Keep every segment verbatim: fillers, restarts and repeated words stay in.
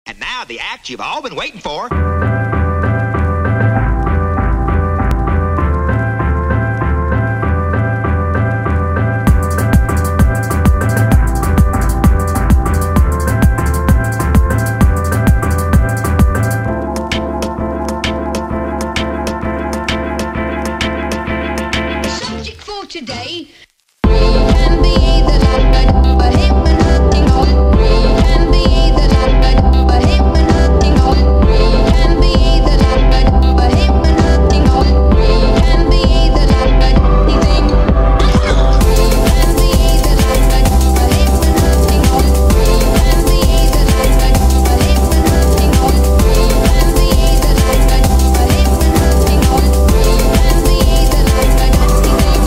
And now the act you've all been waiting for. Subject for today can be either a hypnotic or can be either a hypnotic or can be either a hypnotic or can be either anything. Can be either a hypnotic or can be either a hypnotic or can be either a hypnotic or can be either anything.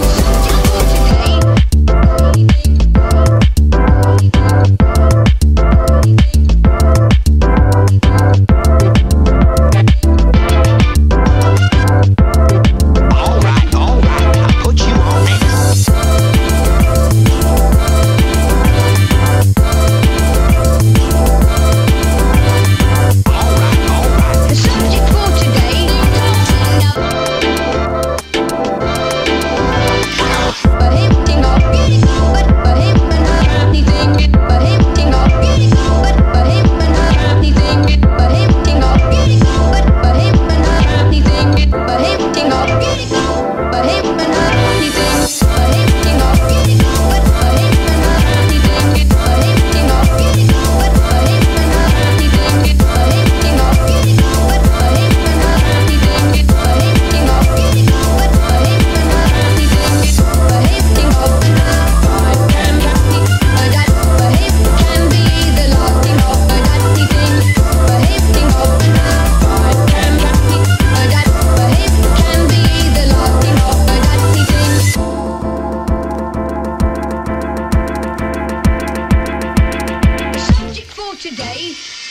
Today